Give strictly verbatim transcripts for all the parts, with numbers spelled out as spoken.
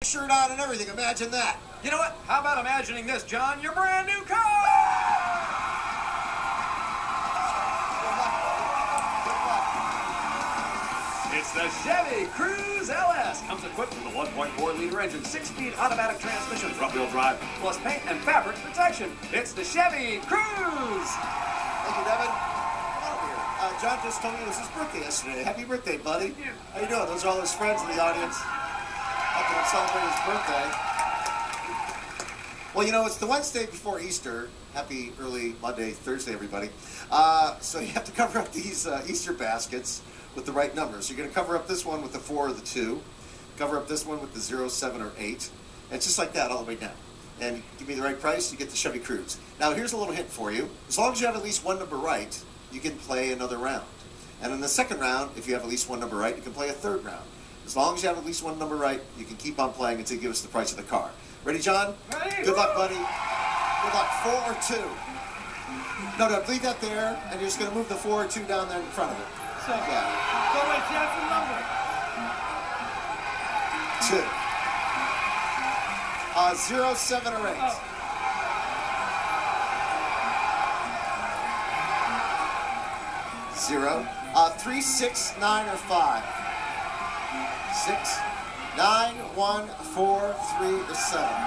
shirt on and everything. Imagine that. You know what? How about imagining this, John? Your brand new car! It's the Chevy Cruze L S. Comes equipped with a one point four liter engine, six-speed automatic transmission, front-wheel drive, plus paint and fabric protection. It's the Chevy Cruze. Thank you, Devin. Come on over here. Uh, John just told me it was his birthday yesterday. Happy birthday, buddy. Thank you. How you doing? Those are all his friends in the audience helping him celebrate his birthday. Well, you know, it's the Wednesday before Easter. Happy early Monday, Thursday, everybody. Uh, so you have to cover up these uh, Easter baskets with the right numbers. So you're going to cover up this one with the four or the two. Cover up this one with the zero, seven, or eight. And it's just like that all the way down. And give me the right price, you get the Chevy Cruze. Now, here's a little hint for you. As long as you have at least one number right, you can play another round. And in the second round, if you have at least one number right, you can play a third round. As long as you have at least one number right, you can keep on playing until you give us the price of the car. Ready, John? Ready. Good luck, buddy. Good luck. Four or two. No, no, leave that there, and you're just going to move the four or two down there in front of it. So, Yeah. so wait, you have the number. Two. Uh, zero, seven, or eight. Oh. Zero. Uh, three, six, nine, or five. Six, nine, one, four, three, or seven.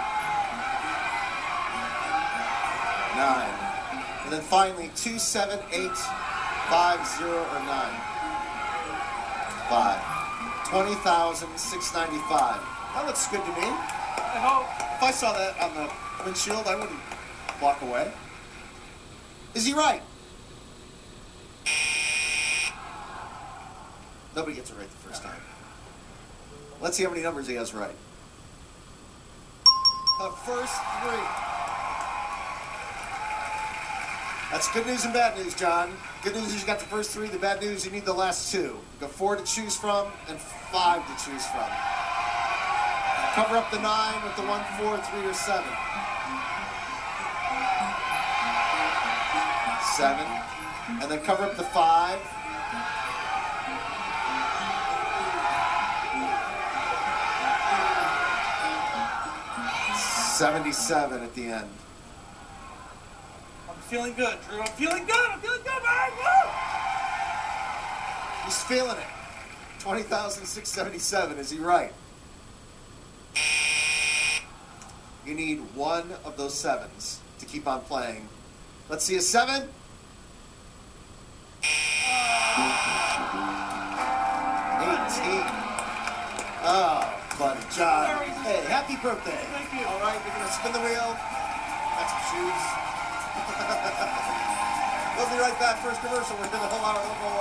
Nine. And then finally, two, seven, eight, five, zero, or nine. Five. Twenty thousand six ninety-five. That looks good to me. I hope. If I saw that on the windshield, I wouldn't walk away. Is he right? Nobody gets it right the first time. Let's see how many numbers he has right. The first three. That's good news and bad news, John. Good news is you got the first three. The bad news, you need the last two. You've got four to choose from and five to choose from. Cover up the nine with the one, four, three, or seven. Seven. And then cover up the five. seventy-seven at the end. I'm feeling good, Drew. I'm feeling good. I'm feeling good, man. Woo! He's feeling it. twenty thousand six hundred seventy-seven. Is he right? You need one of those sevens to keep on playing. Let's see a seven. eighteen. Oh, buddy, John. Hey, happy birthday. Thank you. All right, you're going to spin the wheel. Got some shoes. We'll be right back. First commercial. We're here the whole hour.